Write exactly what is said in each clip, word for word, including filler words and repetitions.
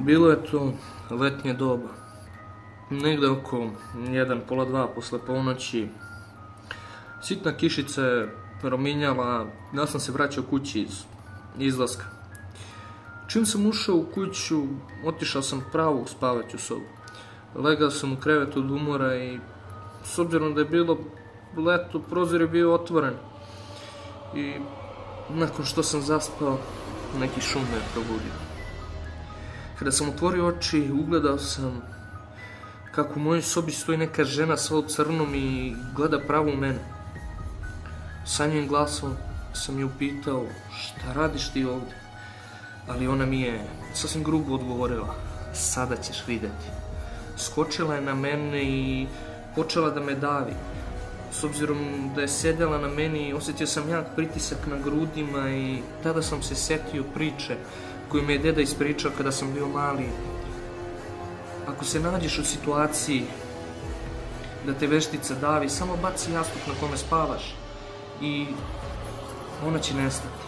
Bilo je to letnje doba. Negde oko jedan, pola dva posle ponoći. Sitna kišica je prominjala, ja sam se vraćao kući iz izlaska. Čim sam ušao u kuću, otišao sam pravo u spavaću sobu. Legao sam u krevet od umora i s obzirom da je bilo leto, prozor je bio otvoren. I nakon što sam zaspao, neki šum me je probudio. Kada sam otvorio oči, ugledao sam kako u mojoj sobi stoji neka žena sva u crnom i gleda pravo u mene. Sanjim glasom sam je upitao šta radiš ti ovde, ali ona mi je sasvim grubo odgovorila, sada ćeš videti. Skočila je na mene i počela da me davi. S obzirom da je sedela na meni, osjetio sam jak pritisak na grudima i tada sam se setio priče koju mi je deda ispričao kada sam bio mali. Ako se nađeš u situaciji da te veštica davi, samo baci jastuk na kome spavaš i ona će nestati.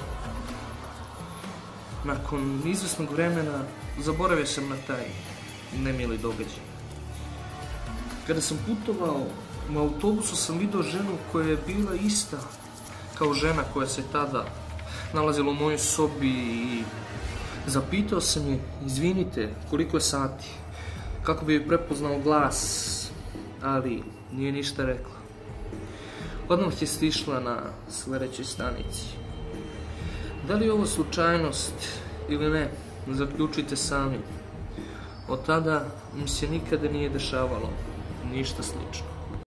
Nakon izvesnog vremena zaboravio sam na taj nemili događaj. Kada sam putovao, u autobusu sam vidio ženu koja je bila ista kao žena koja se tada nalazila u mojoj sobi i zapitao sam je, izvinite, koliko je sati, kako bi joj prepoznao glas, ali nije ništa rekla. Odmah je stišla na sledećoj stanici. Da li je ovo slučajnost ili ne, zaključite sami. Od tada mi se nikada nije dešavalo ništa slično.